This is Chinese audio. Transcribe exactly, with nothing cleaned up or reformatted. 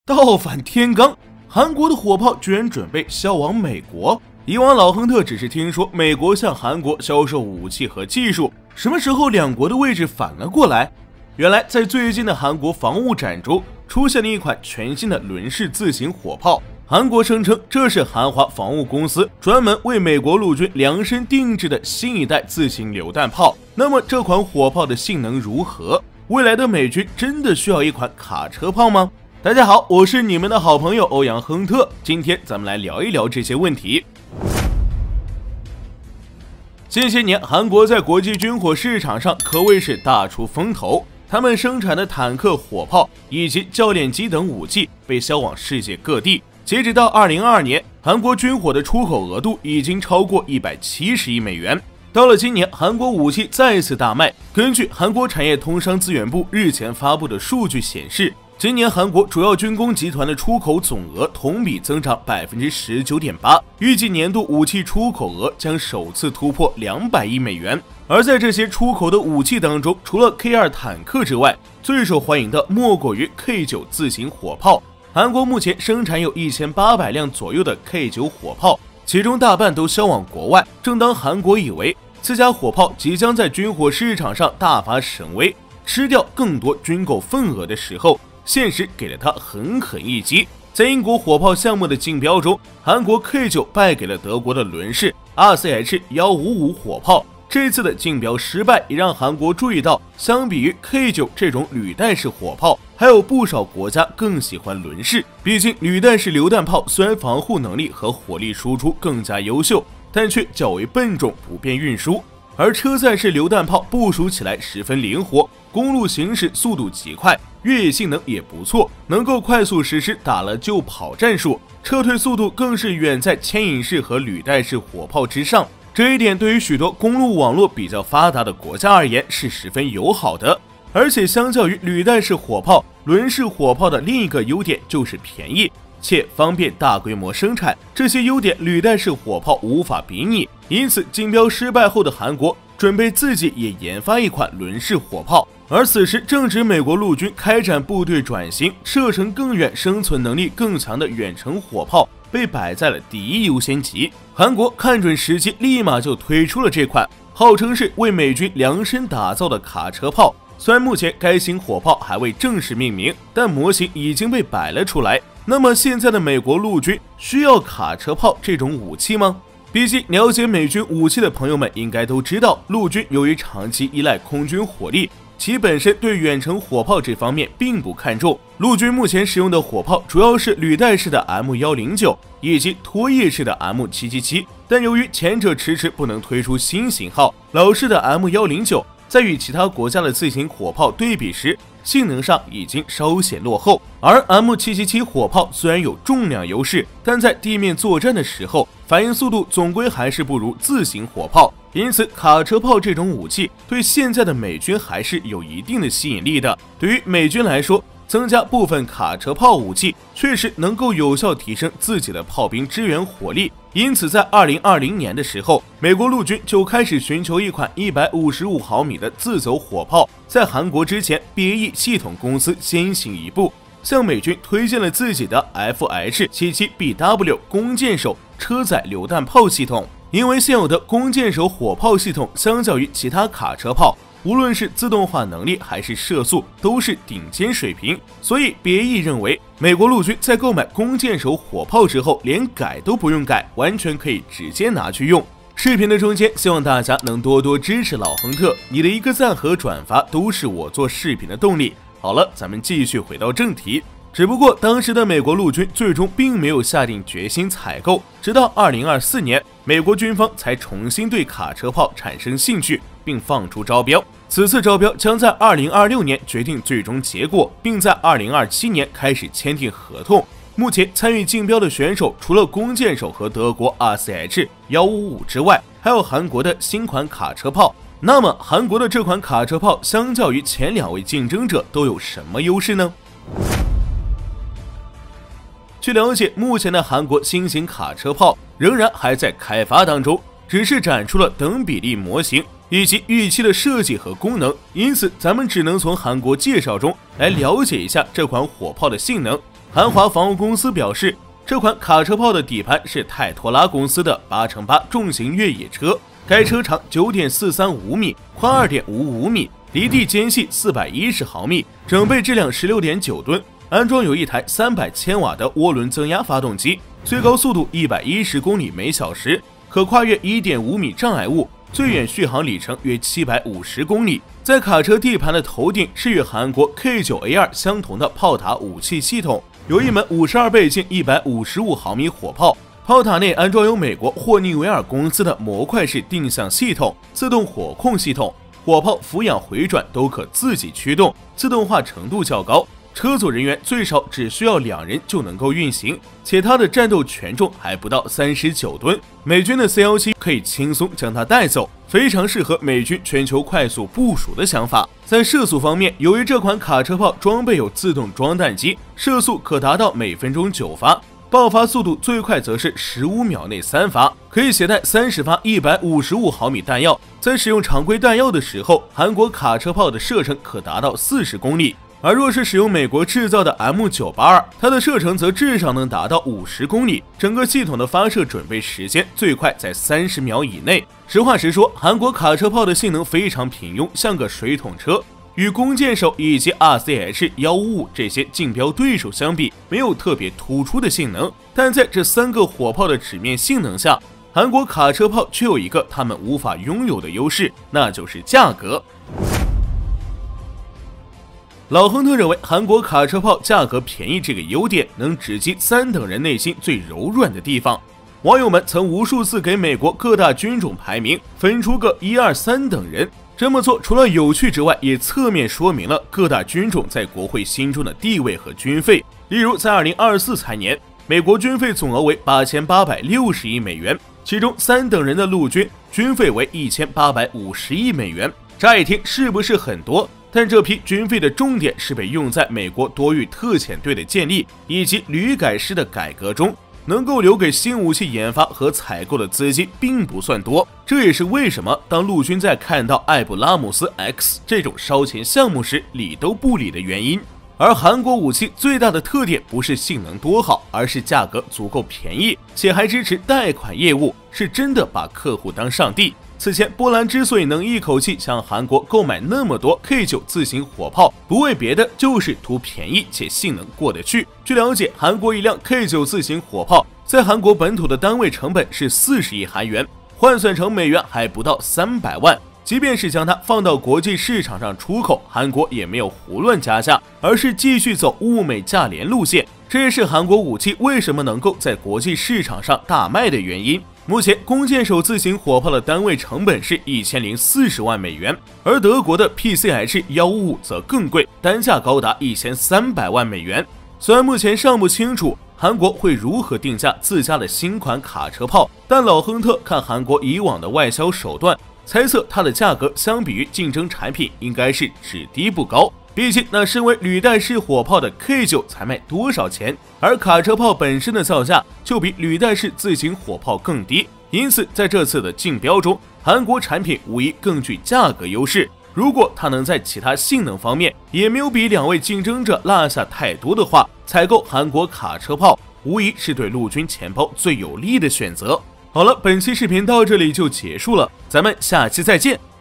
倒反天罡，韩国的火炮居然准备销往美国。以往老亨特只是听说美国向韩国销售武器和技术，什么时候两国的位置反了过来？原来在最近的韩国防务展中，出现了一款全新的轮式自行火炮。韩国声称这是韩华防务公司专门为美国陆军量身定制的新一代自行榴弹炮。那么这款火炮的性能如何？未来的美军真的需要一款卡车炮吗？大家好，我是你们的好朋友欧阳亨特，今天咱们来聊一聊这些问题。近些年，韩国在国际军火市场上可谓是大出风头，他们生产的坦克、火炮以及教练机等武器被销往世界各地。截止到二零二二年，韩国军火的出口额度已经超过一百七十亿美元。到了今年，韩国武器再次大卖。根据韩国产业通商资源部日前发布的数据显示，今年韩国主要军工集团的出口总额同比增长 百分之十九点八， 预计年度武器出口额将首次突破两百亿美元。而在这些出口的武器当中，除了 K 二 坦克之外，最受欢迎的莫过于 K 九 自行火炮。韩国目前生产有一千八百辆左右的 K 九 火炮，其中大半都销往国外。正当韩国以为自家火炮即将在军火市场上大发神威，吃掉更多军购份额的时候，现实给了他狠狠一击。在英国火炮项目的竞标中，韩国 K 九 败给了德国的轮式 R C H 一五五 火炮。这次的竞标失败也让韩国注意到，相比于 K 九 这种履带式火炮，还有不少国家更喜欢轮式。毕竟履带式榴弹炮虽然防护能力和火力输出更加优秀，但却较为笨重，不便运输。而车载式榴弹炮部署起来十分灵活，公路行驶速度极快，越野性能也不错，能够快速实施打了就跑战术，撤退速度更是远在牵引式和履带式火炮之上。这一点对于许多公路网络比较发达的国家而言是十分友好的。而且相较于履带式火炮，轮式火炮的另一个优点就是便宜且方便大规模生产，这些优点履带式火炮无法比拟。因此竞标失败后的韩国准备自己也研发一款轮式火炮。而此时正值美国陆军开展部队转型，射程更远、生存能力更强的远程火炮被摆在了第一优先级。韩国看准时机，立马就推出了这款号称是为美军量身打造的卡车炮。虽然目前该型火炮还未正式命名，但模型已经被摆了出来。那么现在的美国陆军需要卡车炮这种武器吗？毕竟了解美军武器的朋友们应该都知道，陆军由于长期依赖空军火力，其本身对远程火炮这方面并不看重。陆军目前使用的火炮主要是履带式的 M 一零九 以及拖曳式的 M 七七七， 但由于前者迟迟不能推出新型号，老式的 M 一零九 在与其他国家的自行火炮对比时，性能上已经稍显落后。而 M 七七七 火炮虽然有重量优势，但在地面作战的时候，反应速度总归还是不如自行火炮。因此卡车炮这种武器对现在的美军还是有一定的吸引力的。对于美军来说，增加部分卡车炮武器确实能够有效提升自己的炮兵支援火力。因此在二零二零年的时候，美国陆军就开始寻求一款一百五十五毫米的自走火炮。在韩国之前， B A E 系统公司先行一步向美军推荐了自己的 F H 七七 B W 弓箭手车载榴弹炮系统。因为现有的弓箭手火炮系统相较于其他卡车炮，无论是自动化能力还是射速都是顶尖水平，所以 B A E 认为美国陆军在购买弓箭手火炮之后连改都不用改，完全可以直接拿去用。视频的中间希望大家能多多支持老亨特，你的一个赞和转发都是我做视频的动力。好了，咱们继续回到正题。只不过当时的美国陆军最终并没有下定决心采购，直到二零二四年，美国军方才重新对卡车炮产生兴趣，并放出招标。此次招标将在二零二六年决定最终结果，并在二零二七年开始签订合同。目前参与竞标的选手除了弓箭手和德国 R C H 一五五之外，还有韩国的新款卡车炮。那么韩国的这款卡车炮相较于前两位竞争者都有什么优势呢？据了解，目前的韩国新型卡车炮仍然还在开发当中，只是展出了等比例模型以及预期的设计和功能，因此咱们只能从韩国介绍中来了解一下这款火炮的性能。 韩华防务公司表示，这款卡车炮的底盘是泰托拉公司的 八乘八 重型越野车，该车长 九点四三五米，宽 二点五五米，离地间隙四百一十毫米，整备质量 十六点九吨，安装有一台三百千瓦的涡轮增压发动机，最高速度一百一十公里每小时，可跨越 一点五米障碍物，最远续航里程约七百五十公里。在卡车地盘的头顶是与韩国 K 九 A 二 相同的炮塔武器系统，有一门五十二倍径一百五十五毫米火炮。炮塔内安装有美国霍尼韦尔公司的模块式定向系统、自动火控系统，火炮俯仰回转都可自己驱动，自动化程度较高。车组人员最少只需要两人就能够运行，且它的战斗权重还不到三十九吨，美军的 C 十七 可以轻松将它带走，非常适合美军全球快速部署的想法。在射速方面，由于这款卡车炮装备有自动装弹机，射速可达到每分钟九发，爆发速度最快则是十五秒内三发，可以携带三十发一百五十五毫米弹药。在使用常规弹药的时候，韩国卡车炮的射程可达到四十公里。而若是使用美国制造的 M 九八二， 它的射程则至少能达到五十公里，整个系统的发射准备时间最快在三十秒以内。实话实说，韩国卡车炮的性能非常平庸，像个水桶车，与弓箭手以及 R C H 一五五 这些竞标对手相比，没有特别突出的性能。但在这三个火炮的纸面性能下，韩国卡车炮却有一个他们无法拥有的优势，那就是价格。老亨特认为，韩国卡车炮价格便宜这个优点能直击三等人内心最柔软的地方。网友们曾无数次给美国各大军种排名分出个一二三等人，这么做除了有趣之外，也侧面说明了各大军种在国会心中的地位和军费。例如，在二零二四财年，美国军费总额为八千八百六十亿美元，其中三等人的陆军军费为一千八百五十亿美元。乍一听是不是很多？但这批军费的重点是被用在美国多域特遣队的建立以及旅改师的改革中，能够留给新武器研发和采购的资金并不算多。这也是为什么当陆军在看到艾布拉姆斯 X 这种烧钱项目时理都不理的原因。而韩国武器最大的特点不是性能多好，而是价格足够便宜，且还支持贷款业务，是真的把客户当上帝。此前，波兰之所以能一口气向韩国购买那么多 K 九 自行火炮，不为别的，就是图便宜且性能过得去。据了解，韩国一辆 K 九 自行火炮在韩国本土的单位成本是四十亿韩元，换算成美元还不到三百万。即便是将它放到国际市场上出口，韩国也没有胡乱加价，而是继续走物美价廉路线。这也是韩国武器为什么能够在国际市场上大卖的原因。目前，弓箭手自行火炮的单位成本是一千零四十万美元，而德国的 P C H 一五五则更贵，单价高达一千三百万美元。虽然目前尚不清楚韩国会如何定价自家的新款卡车炮，但老亨特看韩国以往的外销手段，猜测它的价格相比于竞争产品应该是只低不高。毕竟那身为履带式火炮的 K 九 才卖多少钱，而卡车炮本身的造价就比履带式自行火炮更低，因此在这次的竞标中，韩国产品无疑更具价格优势。如果它能在其他性能方面也没有比两位竞争者落下太多的话，采购韩国卡车炮无疑是对陆军钱包最有利的选择。好了，本期视频到这里就结束了，咱们下期再见。